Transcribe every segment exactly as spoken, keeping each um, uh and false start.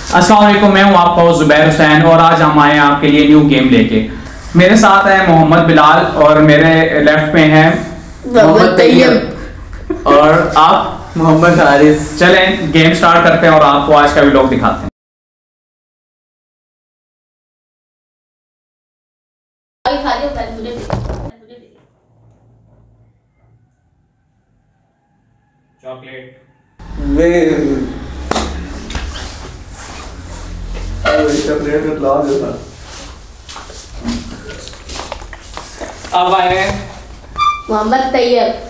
अस्सलाम वालेकुम, मैं हूं आपका जुबैर हुसैन और आज हम आए हैं आपके लिए न्यू गेम लेके। मेरे साथ है मोहम्मद बिलाल और मेरे लेफ्ट में है मोहम्मद तैयब और आप मोहम्मद हारिस। चलें गेम स्टार्ट करते हैं और आपको आज का व्लॉग दिखाते हैं। चॉकलेट अब आए मोहम्मद तैयब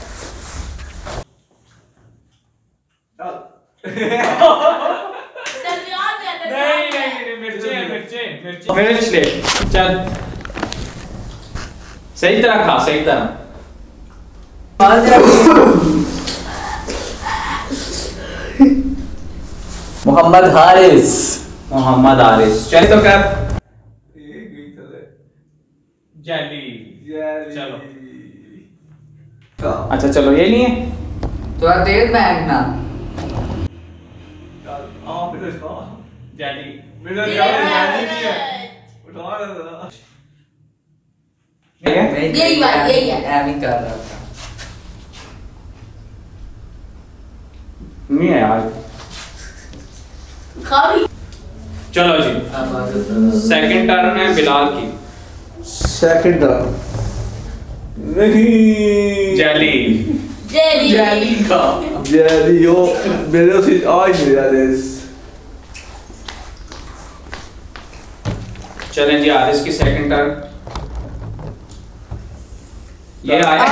नहीं नहीं मिर्चे मिर्चे मिर्चे मिर्च ले चल सही तरह खा सही तरह। मोहम्मद हारिस मोहम्मद हारिस चल तो कर जेली चलो अच्छा चलो ये नहीं है तो तेज बैग ना जेली मेरा जेली नहीं है उठा रहा था यही बात यही है एम ही कर रहा था नहीं है यार खाली। चलो जी सेकंड टर्न है बिलाल की। सेकंड टर्न नहीं जेली जेली जेली का जेली यो मेरे से आज मेरा रेस। चलें जी हारिस की सेकंड टर्न ये आया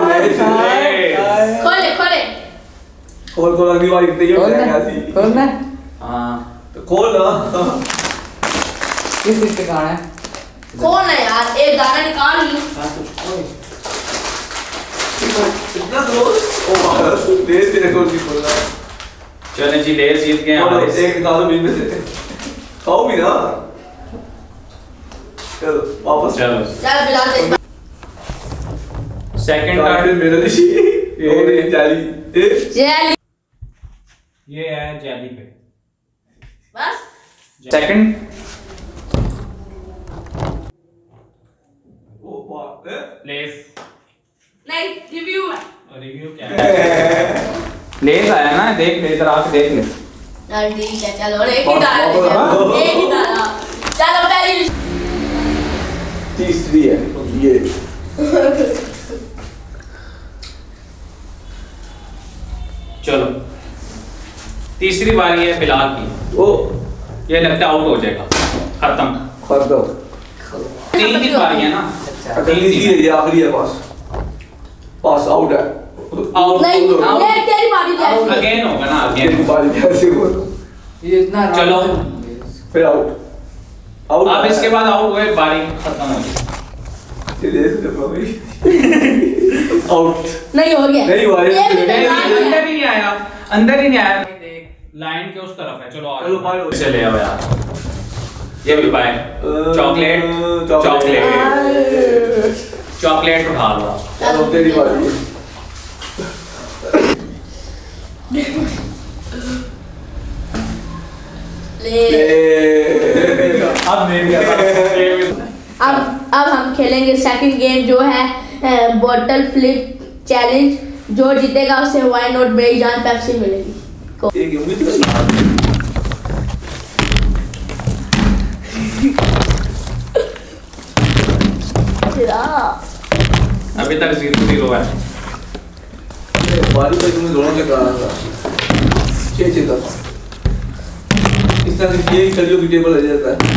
खोले खोले खोल खोल अगली बार कितने हो जाएगा ऐसी खोलना हां तो खोल ना किस चीज का गाना है खोल ना यार एक गाना निकाल ली हां कुछ कोई इतना क्लोज ओ बस लेस तेरे को नहीं खोल रहा। चलें जी लेस जीत गए हारिस। एक निकालो बीच में से खाओ भी ना चलो वापस चलो चल बिलाल दे सेकंड टर्न मेरे लिए ये जेली जेली ये है जेली पे बस सेकंड ओ बात है लेस नहीं रिव्यू है रिव्यू क्या है लेस आया ना देख ले इधर आके देख ले चल ठीक है चलो एक ही डाला एक ही डाला चलो पहली तीसरी है ये चलो तीसरी बारी है बिलाल की। ओ ये लगता है आउट हो जाएगा खत्म खत्म तीन ही बारी है ना अच्छा तीसरी है ये आखिरी है पास पास आउट है आउट नहीं ये तेरी बारी है अगेन होगा ना ये अगेन बारी कैसे हो ये इतना चलो फिर आउट आउट अब इसके बाद आउट हुए बारी खत्म हो गई। ये देख ले भाई आउट नहीं हो गया नहीं हुआ ये अंदर ही नहीं आया अंदर ही नहीं आया लाइन के उस तरफ है। चलो चलो मारो चले आओ यार ये भी पाए चॉकलेट चॉकलेट चॉकलेट उठा लो चलो तेरी बारी ले अब मेरी अब अब हम खेलेंगे सेकंड गेम जो है बॉटल फ्लिप चैलेंज। जो जीतेगा उसे व्हाई नॉट मेरी जान पेप्सी मिलेगी। एक उम्मीद कर अभी तक जीरो जीरो है। बारी पे तुम्हें दोनों से करा था छह छह दफा इस तरह से ये कलियों की टेबल आ जाता है।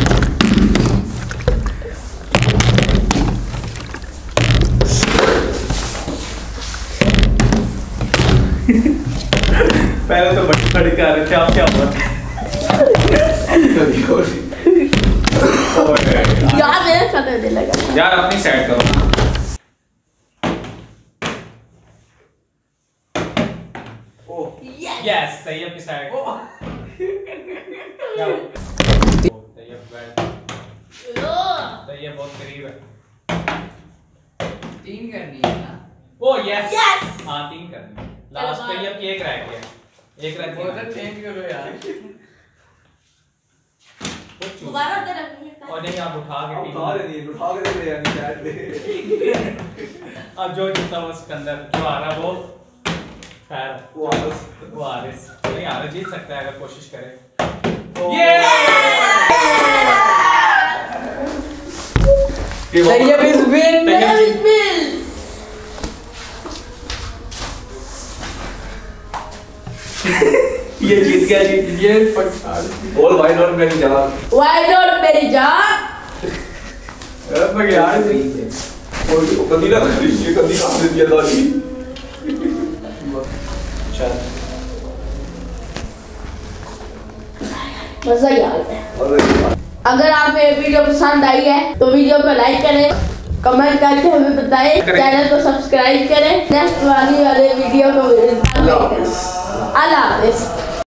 पहले तो बड़ी बड़ी कर रहे थे आप क्या हुआ यार मेरा खतरे दे लगा यार अपनी साइड करो ओ यस सही है अपनी साइड क्या तैयब बैठ तैयब बहुत करीब है। तीन करनी है ना। ओ यस यस हां तीन करनी है लास्ट पे ये एक रह गया एक रह गया बोतल चेंज करो यार खुद चूज दोबारा उधर रखनी है। और नहीं आप उठा के उठा रहे नहीं उठा के दे यानी चैट पे अब जो जीता वो सिकंदर, जो आ रहा वो खैर वो आरिस वो आरिस नहीं आ रहा, जीत सकता है अगर कोशिश करे। ये तैयब इज विन। ये जीत गया जीत ये पक्का और व्हाई नॉट मेरी जान व्हाई नॉट मेरी जान। अब यार और कभी ना ये कभी आपने दिया था जी चल मजा ही आ गया। अगर आपको ये वीडियो पसंद आई है तो वीडियो को लाइक करें, कमेंट करके हमें बताएं, चैनल को सब्सक्राइब करें। नेक्स्ट वाली वाले वीडियो को अल्लाह हाफिज़।